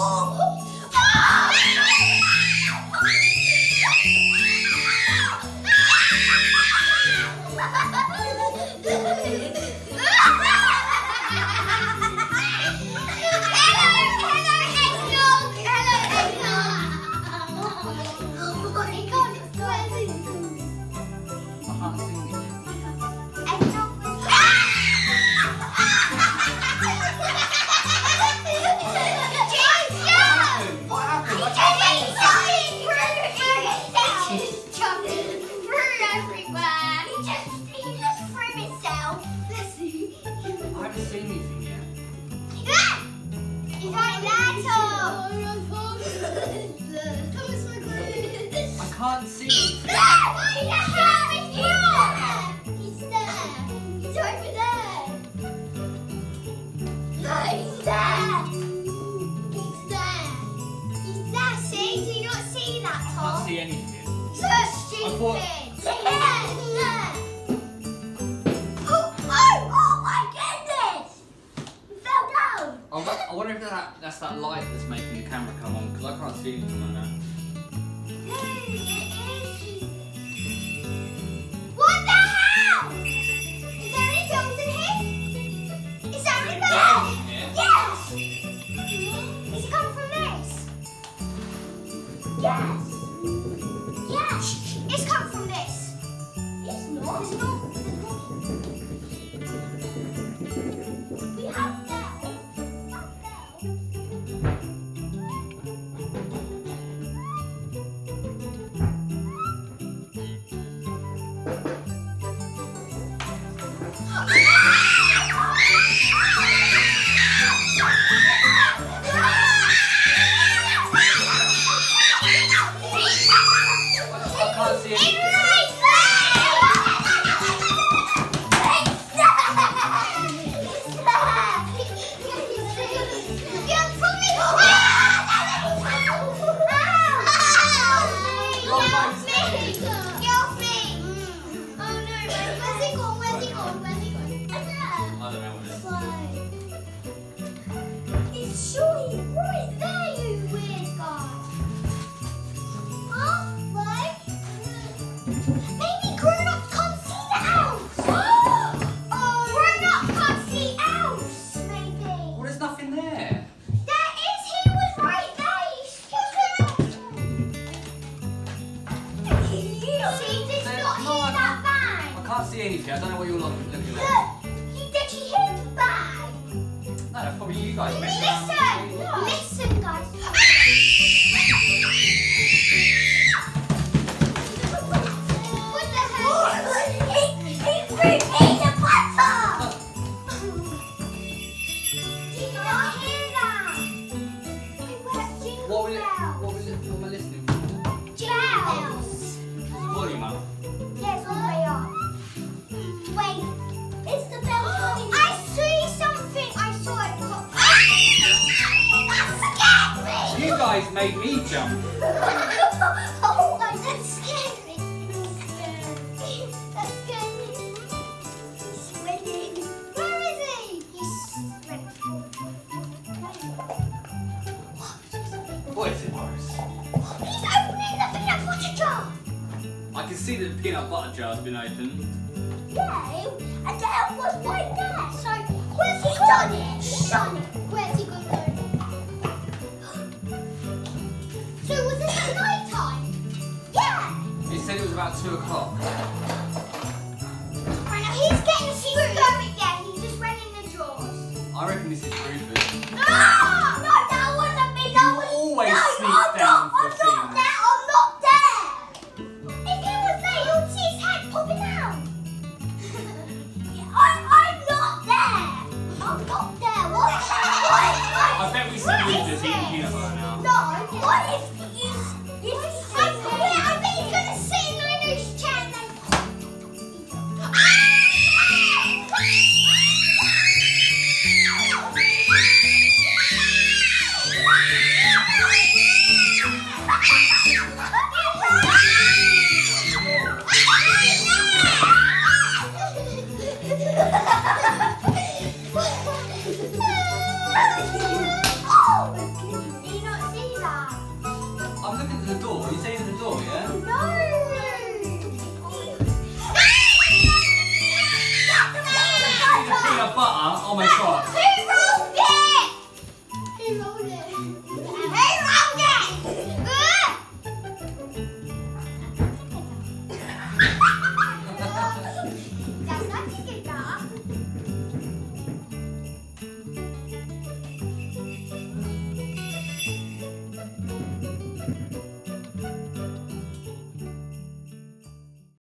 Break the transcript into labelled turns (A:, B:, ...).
A: I can't see.
B: He's there! He's over there! No, he's there! He's there! He's there, see? Do you not see that,
A: I
B: Tom?
A: can't see anything.
B: So stupid!
A: I
B: He's there! Oh my goodness! He fell down!
A: I wonder if that's that light that's making the camera come on, because I can't see anything on that.
B: No, it is. What the hell? Is there any films in here? Is there any films? Yes! Is it coming from this? Yes! Yes! It's coming from this! It's not. It's not. We have that.
A: I can't see anything.
B: Maybe grown-ups can't see the house. Grown-ups can't see house, maybe.
A: Well, there's nothing there.
B: There is. He was right there. See, did you not hear that bang?
A: I can't see anything. I don't know what you're looking at.
B: Look, did you hear the bang?
A: No, that's probably you guys.
B: Listen, guys. What the hell? He threw peanut butter! Did you not hear that?
A: What am I listening for?
B: Jingle bells.
A: Volume up.
B: Yes, all the way up. Wait, it's the bell volume. I see something. I saw it. That scared me.
A: You guys made me jump.
B: Oh, that scared me. That scared me. He's swimming. Where is he? He's swimming.
A: What is it, Boris?
B: He's opening the peanut butter jar.
A: I can see that the peanut butter jar's been opened.
B: Yeah, and there was right there. So where's he done it? He's done it. Where's he gone though? So was this at night time? Yeah.
A: He said it was about 2 o'clock.
B: Right now he's getting through. Yeah, he just went in the drawers.
A: I reckon this is Rufus.
B: Ah! No, that wasn't me. That was.
A: Always
B: no,
A: sneak
B: I'm
A: down
B: not,
A: for
B: I'm
A: things.
B: not there. I'm not there. If he was there, you'd see his head popping out. I'm not there. I'm not there. What?
A: I bet we see Rufus eating peanut butter now.
B: No, what is